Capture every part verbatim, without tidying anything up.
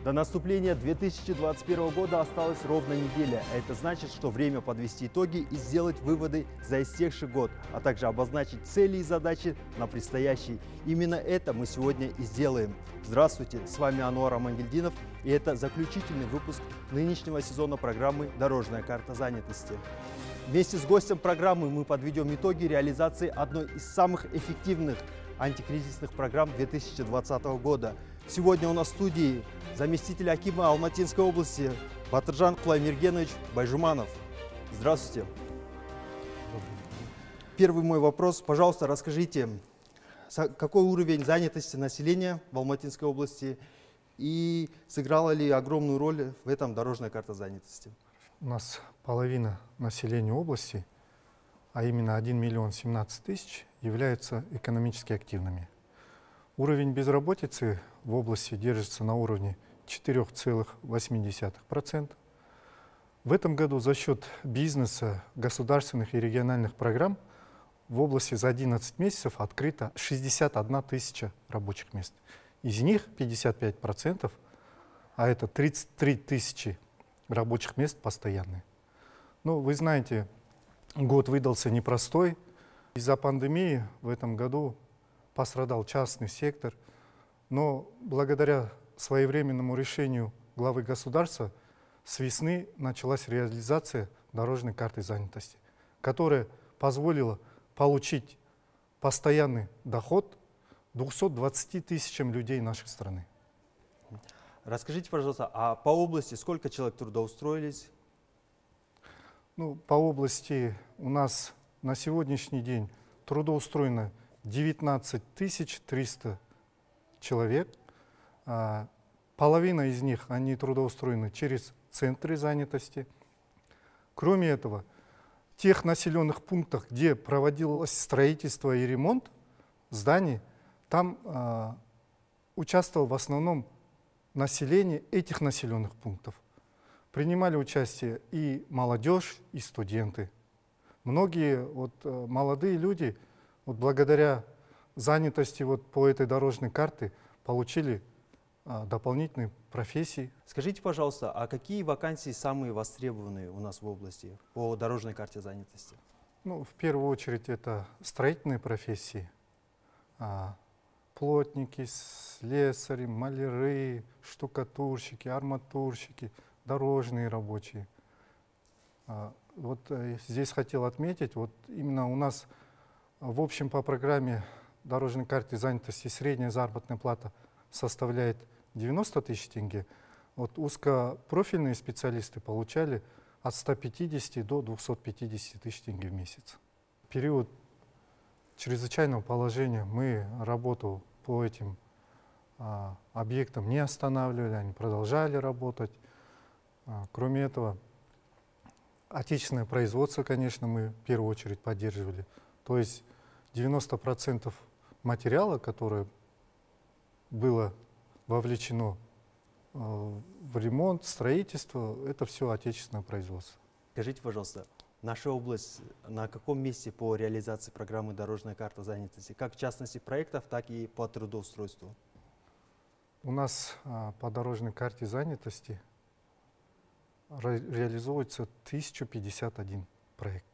До наступления две тысячи двадцать первого года осталась ровно неделя. Это значит, что время подвести итоги и сделать выводы за истекший год, а также обозначить цели и задачи на предстоящий. Именно это мы сегодня и сделаем. Здравствуйте, с вами Ануар Амангельдинов, и это заключительный выпуск нынешнего сезона программы «Дорожная карта занятости». Вместе с гостем программы мы подведем итоги реализации одной из самых эффективных антикризисных программ две тысячи двадцатого года. Сегодня у нас в студии заместитель акима Алматинской области Батыржан Кулаймергенович Байжуманов. Здравствуйте. Первый мой вопрос. Пожалуйста, расскажите, какой уровень занятости населения в Алматинской области и сыграла ли огромную роль в этом дорожная карта занятости? У нас половина населения области, а именно один миллион семнадцать тысяч, являются экономически активными. Уровень безработицы в области держится на уровне четырёх целых восьми десятых процента. В этом году за счет бизнеса, государственных и региональных программ в области за одиннадцать месяцев открыто шестьдесят одна тысяча рабочих мест. Из них пятьдесят пять процентов, а это тридцать три тысячи рабочих мест постоянные. Ну, вы знаете, год выдался непростой. Из-за пандемии в этом году пострадал частный сектор, но благодаря своевременному решению главы государства с весны началась реализация дорожной карты занятости, которая позволила получить постоянный доход двухсот двадцати тысячам людей нашей страны. Расскажите, пожалуйста, а по области сколько человек трудоустроились? Ну, по области у нас на сегодняшний день трудоустроено девятнадцать тысяч триста человек. А, половина из них они трудоустроены через центры занятости. Кроме этого, в тех населенных пунктах, где проводилось строительство и ремонт зданий, там а, участвовало в основном население этих населенных пунктов. Принимали участие и молодежь, и студенты. Многие вот, молодые люди вот, благодаря занятости вот, по этой дорожной карте получили а, дополнительные профессии. Скажите, пожалуйста, а какие вакансии самые востребованные у нас в области по дорожной карте занятости? Ну, в первую очередь это строительные профессии. А, плотники, слесари, маляры, штукатурщики, арматурщики, дорожные рабочие. А, вот э, здесь хотел отметить, вот именно у нас в общем по программе дорожной карты занятости средняя заработная плата составляет девяносто тысяч тенге. Вот узкопрофильные специалисты получали от ста пятидесяти до двухсот пятидесяти тысяч тенге в месяц. В период чрезвычайного положения мы работу по этим а, объектам не останавливали, они продолжали работать. А, кроме этого, отечественное производство, конечно, мы в первую очередь поддерживали. То есть девяносто процентов материала, которое было вовлечено э, в ремонт, строительство, это все отечественное производство. Скажите, пожалуйста, наша область на каком месте по реализации программы «Дорожная карта занятости», как в частности проектов, так и по трудоустройству? У нас э, по дорожной карте занятости ре реализуется тысяча пятьдесят один проект.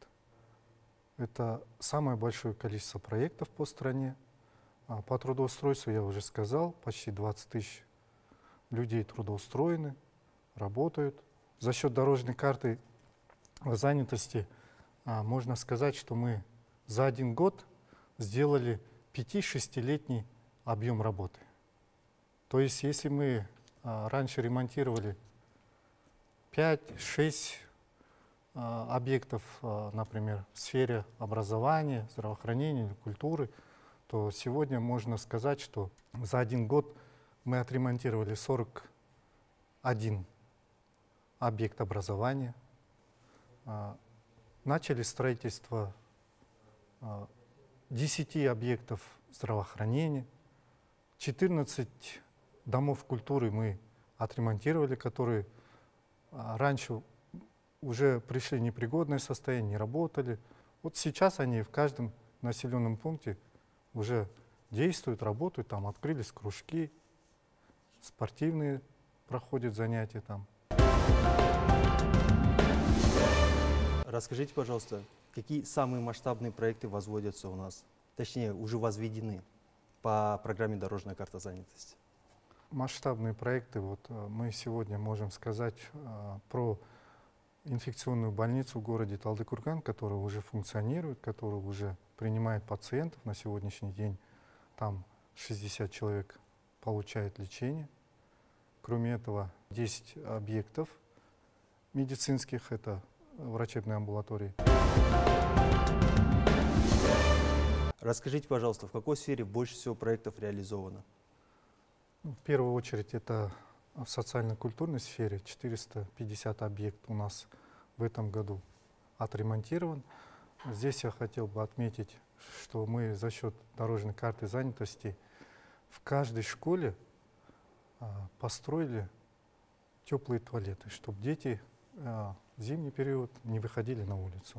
Это самое большое количество проектов по стране. А по трудоустройству я уже сказал, почти двадцать тысяч людей трудоустроены, работают. За счет дорожной карты занятости а, можно сказать, что мы за один год сделали пяти-шестилетний объем работы. То есть если мы а, раньше ремонтировали пять-шесть объектов, например, в сфере образования, здравоохранения или культуры, то сегодня можно сказать, что за один год мы отремонтировали сорок один объект образования, начали строительство десяти объектов здравоохранения, четырнадцать домов культуры мы отремонтировали, которые раньше уже пришли в непригодное состояние, не работали. Вот сейчас они в каждом населенном пункте уже действуют, работают, там открылись кружки, спортивные проходят занятия там. Расскажите, пожалуйста, какие самые масштабные проекты возводятся у нас? Точнее, уже возведены по программе «Дорожная карта занятости»? Масштабные проекты, вот мы сегодня можем сказать а, про инфекционную больницу в городе Талдыкурган, которая уже функционирует, которая уже принимает пациентов на сегодняшний день. Там шестьдесят человек получают лечение. Кроме этого, десять объектов медицинских, это врачебные амбулатории. Расскажите, пожалуйста, в какой сфере больше всего проектов реализовано? В первую очередь это в социально-культурной сфере. четыреста пятьдесят объектов у нас в этом году отремонтирован. Здесь я хотел бы отметить, что мы за счет дорожной карты занятости в каждой школе а, построили теплые туалеты, чтобы дети а, в зимний период не выходили на улицу.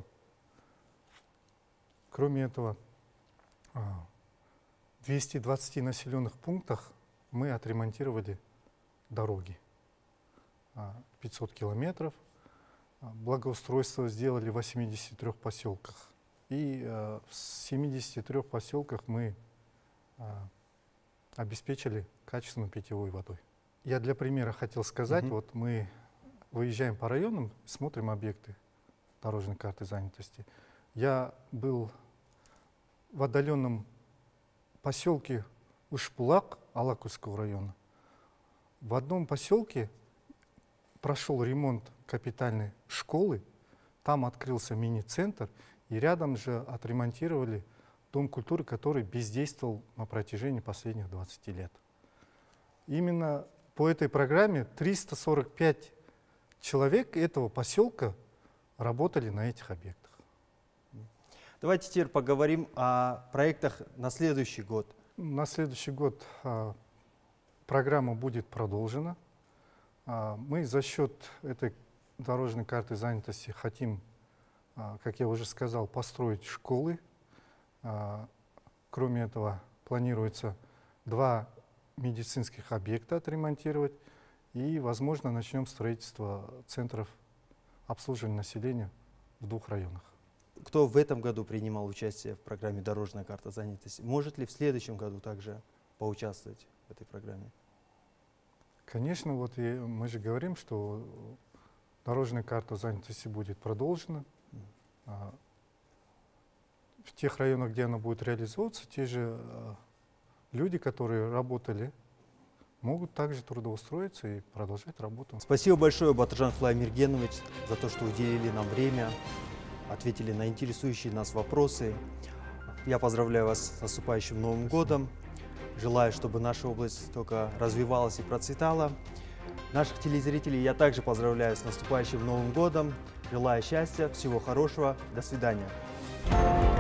Кроме этого, в двухстах двадцати населенных пунктах мы отремонтировали дороги. пятьсот километров. Благоустройство сделали в восьмидесяти трёх поселках. И в семидесяти трёх поселках мы обеспечили качественной питьевой водой. Я для примера хотел сказать, угу. вот мы выезжаем по районам, смотрим объекты дорожной карты занятости. Я был в отдаленном поселке Ушпулак Алакульского района. В одном поселке прошел ремонт капитальной школы, там открылся мини-центр, и рядом же отремонтировали дом культуры, который бездействовал на протяжении последних двадцати лет. Именно по этой программе триста сорок пять человек этого поселка работали на этих объектах. Давайте теперь поговорим о проектах на следующий год. На следующий год а, программа будет продолжена. А, мы за счет этой дорожной карты занятости хотим, а, как я уже сказал, построить школы. А, кроме этого, планируется два медицинских объекта отремонтировать. И, возможно, начнем строительство центров обслуживания населения в двух районах. Кто в этом году принимал участие в программе «Дорожная карта занятости», может ли в следующем году также поучаствовать в этой программе? Конечно, вот и мы же говорим, что дорожная карта занятости будет продолжена. Mm. В тех районах, где она будет реализовываться, те же люди, которые работали, могут также трудоустроиться и продолжать работу. Спасибо большое, Батыржан Флаймиргенович, за то, что уделили нам время, ответили на интересующие нас вопросы. Я поздравляю вас с наступающим Новым годом. Желаю, чтобы наша область только развивалась и процветала. Наших телезрителей я также поздравляю с наступающим Новым годом. Желаю счастья, всего хорошего. До свидания.